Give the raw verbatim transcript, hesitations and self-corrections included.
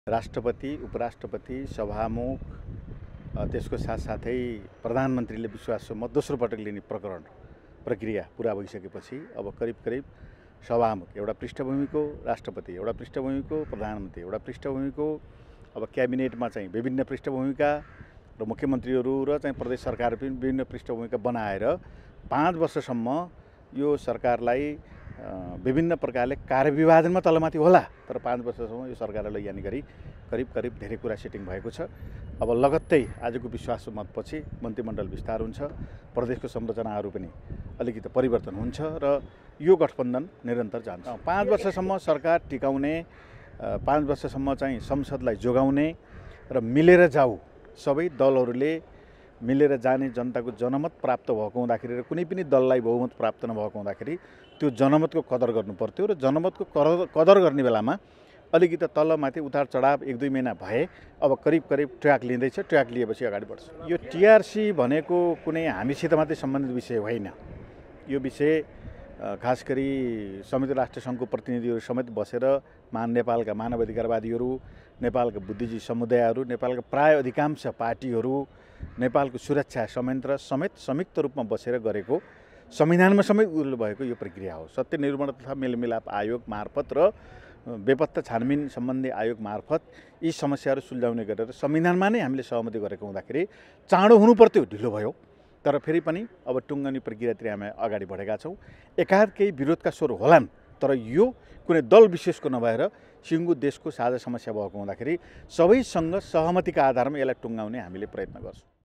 राष्ट्रपति, उपराष्ट्रपति, सभामुख त्यसको साथसाथै प्रधानमन्त्रीले विश्वासको मत दोस्रो पटक लिने प्रकरण प्रक्रिया पुरा भइसकेपछि अब करिब करिब सभामुख एउटा पृष्ठभूमिको, राष्ट्रपति एउटा पृष्ठभूमिको, प्रधानमन्त्री एउटा पृष्ठभूमिको, अब क्याबिनेटमा चाहिँ विभिन्न पृष्ठभूमिका र मुख्यमन्त्रीहरू र चाहिँ प्रदेश सरकार पनि विभिन्न पृष्ठभूमिका बनाएर पाँच वर्षसम्म यो सरकारलाई विभिन्न प्रकारले कार्यविभाजनमा तलमाथि होला, तर पाँच वर्षसम्म यो सरकारलाई लैजाने गरी करिब करिब धेरै कुरा सेटिङ भएको छ। अब लगत्तै आजको विश्वासको मतपछि मन्त्रीमण्डल विस्तार हुन्छ, प्रदेशको संरचनाहरू पनि अलिकति परिवर्तन हुन्छ र यो गठबन्धन निरन्तर जान्छ। पाँच वर्षसम्म सरकार टिकाउने, पाँच वर्षसम्म चाहिँ संसदलाई जोगाउने र मिलेर जाऊ सबै दलहरूले मिलेर जाने जनताको जनमत प्राप्त भएको हुँदाखेरि र कुनै पनि दललाई बहुमत प्राप्त नभएको हुँदाखेरि त्यो जनमतको कदर गर्नु पर्थ्यो र जनमतको कदर गर्ने बेलामा अलिकति तलमाथि उतार चढाव एक दुई महिना भए अब करिब करिब ट्र्याक लिँदैछ। ट्र्याक लिएपछि अगाडि बढ्छ। यो टिआरसी भनेको कुनै हामीसित मात्रै सम्बन्धित विषय होइन। यो विषय खास गरी संयुक्त राष्ट्र सङ्घको प्रतिनिधिहरू समेत बसेर मान नेपालका मानवाधिकारवादीहरू, नेपालका बुद्धिजीवी समुदायहरू, नेपालका प्राय अधिकांश पार्टीहरू, नेपालको सुरक्षा संयन्त्र समेत संयुक्त रूपमा बसेर गरेको संविधानमा समेत उल्लेख भएको यो प्रक्रिया हो। सत्य निर्माण तथा मेलमिलाप आयोग मार्फत र बेपत्ता छानबिन सम्बन्धी आयोग मार्फत यी समस्याहरू सुल्झाउने गरेर संविधानमा नै हामीले सहमति गरेको हुँदाखेरि चाँडो हुनु पर्थ्यो, ढिलो भयो। तर फेरि पनि अब टुङ्गनी प्रक्रियातिर हामी अगाडि बढेका छौँ। एकाध केही विरोधका स्वर होलान्, तर यो कुनै दल विशेषको नभएर सिङ्गो देशको साझा समस्या भएको हुँदाखेरि सबैसँग सहमतिका आधारमा यसलाई टुङ्गाउने हामीले प्रयत्न गर्छौँ।